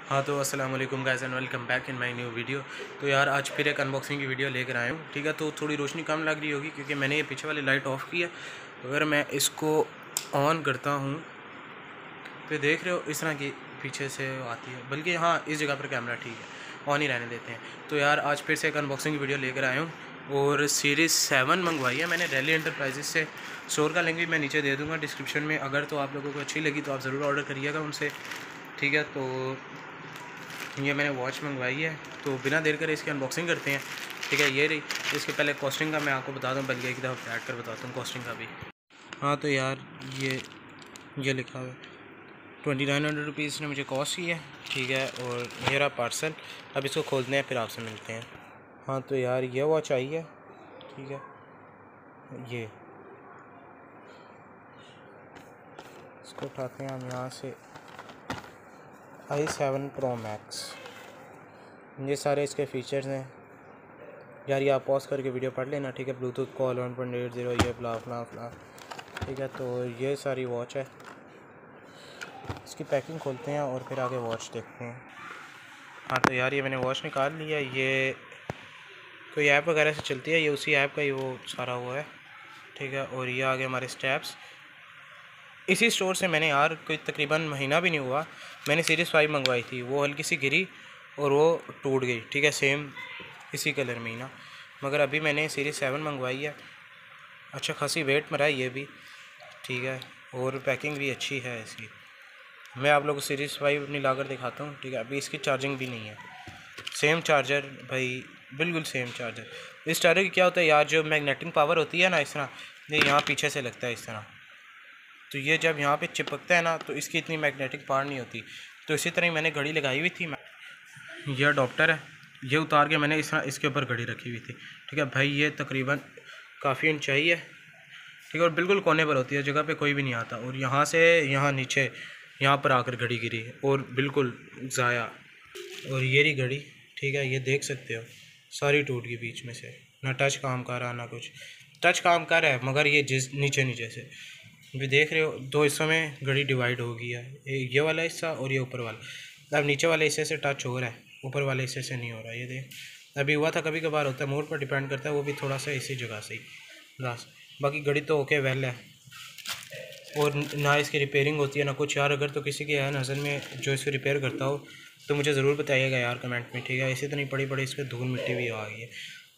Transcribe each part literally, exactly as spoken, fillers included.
हाँ तो अस्सलाम वालेकुम guys and welcome back in my new video. तो यार आज फिर एक अनबॉक्सिंग की वीडियो लेकर आया हूँ। ठीक है, तो थोड़ी रोशनी कम लग रही होगी क्योंकि मैंने ये पीछे वाली लाइट ऑफ़ की है। अगर मैं इसको ऑन करता हूँ तो देख रहे हो इस तरह की पीछे से आती है, बल्कि हाँ इस जगह पर कैमरा ठीक है, ऑन ही रहने देते हैं। तो यार आज फिर से एक अनबॉक्सिंग की वीडियो लेकर आया हूँ और सीरीज़ सेवन मंगवाई है मैंने रैली एंटरप्राइजेस से। स्टोर का लिंक भी मैं नीचे दे दूँगा डिस्क्रिप्शन में। अगर तो आप लोगों को अच्छी लगी तो आप ज़रूर ऑर्डर करिएगा उनसे। ठीक है, तो ये मैंने वॉच मंगवाई है, तो बिना देर करे इसकी अनबॉक्सिंग करते हैं। ठीक है, ये रही। इसके पहले कॉस्टिंग का मैं आपको बता दूँ, बल्कि एक दफ़ा ऐड कर बताता हूँ कॉस्टिंग का भी। हाँ तो यार ये ये लिखा हुआ है ट्वेंटी नाइन हंड्रेड रुपीज़ ने मुझे कॉस्ट की है। ठीक है, और मेरा पार्सल अब इसको खोलते हैं फिर आपसे मिलते हैं। हाँ तो यार ये वॉच आई है। ठीक है, ये इसको उठाते हैं हम यहाँ से। आई सेवन प्रो मैक्स, ये सारे इसके फ़ीचर्स हैं यार। ये आप पॉज करके वीडियो पढ़ लेना। ठीक है, Bluetooth call one point eight zero, ये फ्ला फ्ला फ्ला। ठीक है, तो ये सारी वॉच है। इसकी पैकिंग खोलते हैं और फिर आगे वॉच देखते हैं। हाँ तो यार ये मैंने वॉच निकाल लिया। ये कोई ऐप वगैरह से चलती है, ये उसी ऐप का ही वो सारा हुआ है। ठीक है, और ये आगे हमारे स्टेप्स। इसी स्टोर से मैंने यार कोई तकरीबन महीना भी नहीं हुआ मैंने सीरीज़ फाइव मंगवाई थी, वो हल्की सी गिरी और वो टूट गई। ठीक है, सेम इसी कलर में ही ना, मगर अभी मैंने सीरीज़ सेवन मंगवाई है। अच्छा खासी वेट मरा है ये भी। ठीक है, और पैकिंग भी अच्छी है इसकी। मैं आप लोगों को सीरीज़ फाइव अपनी लाकर दिखाता हूँ। ठीक है, अभी इसकी चार्जिंग भी नहीं है। सेम चार्जर भाई, बिल्कुल सेम चार्जर। इस चार्जर की क्या होता है यार, जो मैग्नेटिक पावर होती है ना, इस तरह ये यहाँ पीछे से लगता है इस तरह, तो ये जब यहाँ पे चिपकता है ना तो इसकी इतनी मैग्नेटिक पावर नहीं होती। तो इसी तरह ही मैंने घड़ी लगाई हुई थी। ये अडॉप्टर है, ये उतार के मैंने इस तरह इसके ऊपर घड़ी रखी हुई थी। ठीक है भाई, ये तकरीबन काफ़ी ऊंचाई है। ठीक है, और बिल्कुल कोने पर होती है, जगह पे कोई भी नहीं आता। और यहाँ से यहाँ नीचे यहाँ पर आकर घड़ी गिरी और बिल्कुल ज़ाया। और ये रही घड़ी। ठीक है, ये देख सकते हो सारी टूट गई बीच में से, ना टच काम कर रहा ना कुछ। टच काम कर रहा है मगर ये जिस नीचे नीचे से भी देख रहे हो, दो हिस्सों में घड़ी डिवाइड हो गई है। ये वाला हिस्सा और ये ऊपर वाला। अब नीचे वाले हिस्से से टच हो रहा है, ऊपर वाले हिस्से से नहीं हो रहा। ये देख, अभी हुआ था, कभी कभार होता है, मोड पर डिपेंड करता है, वो भी थोड़ा सा इसी जगह से ही लास्ट। बाकी घड़ी तो ओके वेल है, और ना इसकी रिपेयरिंग होती है ना कुछ यार। अगर तो किसी की है नज़र में जो इसको रिपेयर करता हो तो मुझे ज़रूर बताइएगा यार कमेंट में। ठीक है, इसी तरह पड़ी पड़ी इस पर धूल मिट्टी भी आ गई है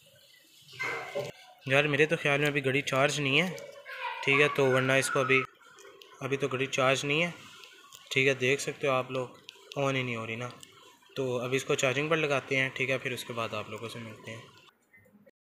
यार। मेरे तो ख्याल में अभी घड़ी चार्ज नहीं है। ठीक है, तो वरना इसको अभी अभी तो घड़ी चार्ज नहीं है। ठीक है, देख सकते हो आप लोग, ऑन ही नहीं हो रही ना। तो अभी इसको चार्जिंग पर लगाते हैं। ठीक है, फिर उसके बाद आप लोगों से मिलते हैं।